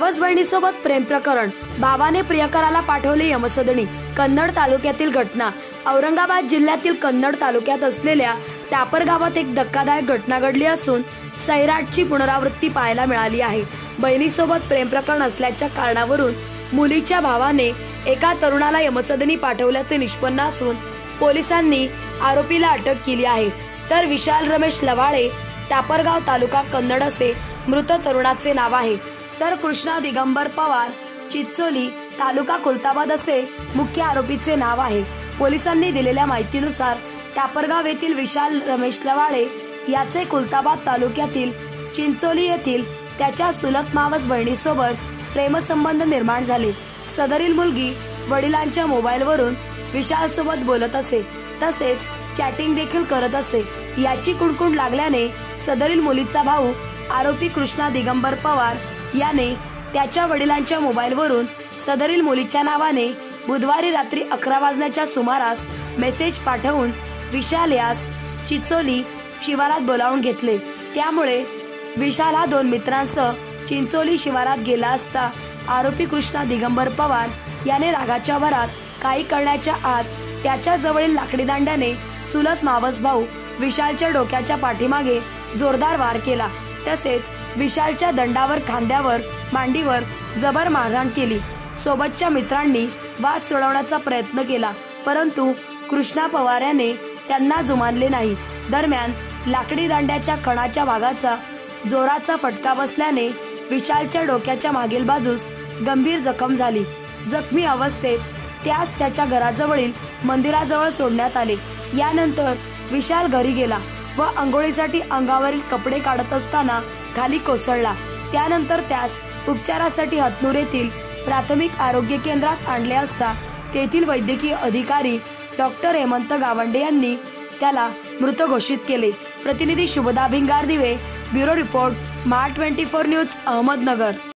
मावस बहिणीसोबत प्रेम प्रकरण, भावाने प्रियकराला पाठवले यमसदनी। कन्नड तालुक्यातील घटना। औरंगाबाद जिल्ह्यातील कन्नड तालुक्यात असलेल्या टापर गावात एक धक्कादायक घटना घडली असून सैराटची पुनरावृत्ती पाहायला मिळाली आहे। बहिणीसोबत प्रेम प्रकरण असल्याच्या कारणावरून मुलीच्या भावाने एका तरुणाला यमसदनी पाठवल्याचे निष्पन्न असून पोलिसांनी आरोपीला अटक केली आहे। तर विशाल रमेश लवाळे, टापरगाव, तालुका कन्नड असे मृत तरुणाचे नाव आहे। तर कृष्णा दिगंबर पवार, चिंचोली, तालुका खुलताबाद असे मुख्य आरोपीचे नाव आहे। पोलिसांनी दिलेल्या माहितीनुसार टापरगाव येथील विशाल रमेश लवाळे याचे खुलताबाद तालुक्यातील चिंचोली येथील त्याच्या सुलत मावस बहिणीसोबत प्रेमसंबंध निर्माण झाले। सदरील मुलगी वडिलांच्या मोबाईलवरून विशाल सोबत बोलत असे, तसेच चॅटिंग देखील करत असे। याची कुणकुण लागल्याने सदरील मुलीचा भाऊ आरोपी कृष्णा दिगंबर पवार याने त्याच्या वडिलांच्या मोबाईलवरून सदरील मुलीच्या नावाने बुधवारी रात्री 11 वाजण्याच्या सुमारास मेसेज पाठवून विशाल यास चिंचोली शिवारात बोलावून घेतले। त्यामुळे विशाल हा 2 मित्रांसह चिंचोली शिवारात गेला असता आरोपी कृष्णा दिगंबर पवार याने रागाच्या भरात काही करण्याच्या आत त्याच्या जवळील लाकडी दांड्याने चुलत मावस भाऊ विशालच्या डोक्याच्या पाठीमागे जोरदार वार केला। तसेच विशालच्या दंडावर, खांद्यावर, मांडीवर जबर मारहाण केली। सोबतच्या मित्रांनी वाद सोडवण्याचा प्रयत्न केला, परंतु कृष्णा पवार याने त्यांना जुमानले नाही। दरम्यान लाकडी दांड्याच्या कणाच्या भागाचा जोराचा फटका बसल्याने विशालच्या डोक्याच्या मागील बाजूस गंभीर जखम झाली। जखमी अवस्थेत त्यास त्याच्या घराजवळील मंदिराजवळ सोडण्यात आले। यानंतर विशाल घरी गेला व अंघोळीसाठी अंगावरील कपडे काढत असताना खाली कोसळला। त्यानंतर त्यास उपचारासाठी हतनूर येथील प्राथमिक आरोग्य केंद्रात आणले असता तेथील वैद्यकीय अधिकारी डॉक्टर हेमंत गावंडे यांनी त्याला मृत घोषित केले। प्रतिनिधी Shubhada Bhingar Dive, bureau report, Maha 24 news, Ahmednagar.